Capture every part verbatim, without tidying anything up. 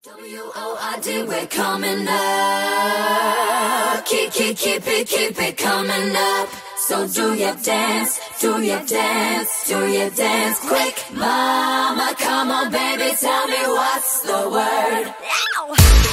W O R D, we're coming up. Keep, keep, keep it, keep it coming up. So do your dance, do your dance, do your dance quick. Mama, come on, baby, tell me what's the word. Ow!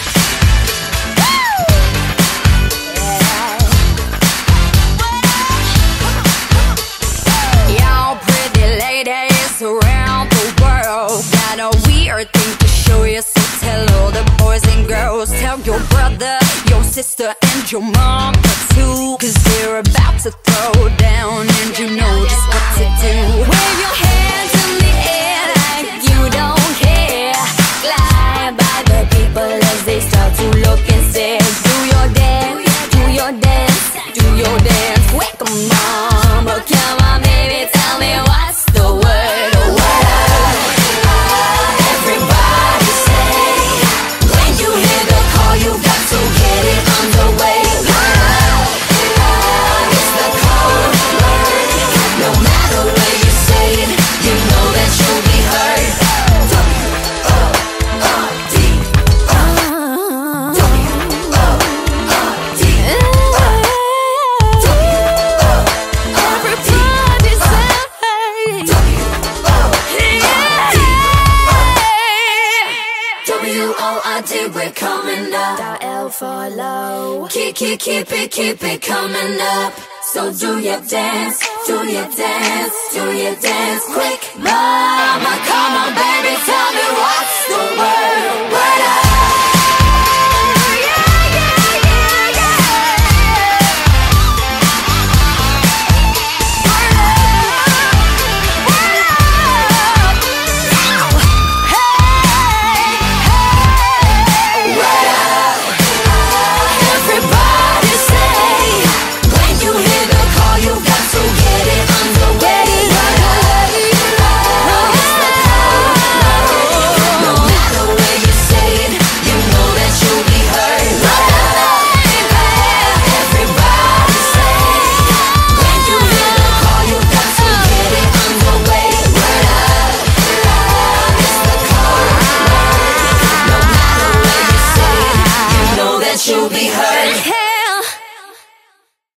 Y'all pretty ladies around the world got a weird thing to show you, so tell all the boys and girls. Tell your brother, your sister, and your mom too, cause they're about to throw down and you know just what to do. Wave your hands in the air like you don't care. Glide by the people as they start to look and stare. Do your dance, do your dance, do your dance. Wake 'em mama, come on baby, tell me what's the word, a word. Everybody say, when you hear the call, you got to get it underway. It's the code word. No matter where you say it, you know that you'll be heard. W O R D, W O R D, everybody say W O R D, we're coming up. L for low. Keep, keep, keep it, keep it coming up. So do your dance, do your dance, do your dance quick. Mama, come on, baby, tell me what's the word.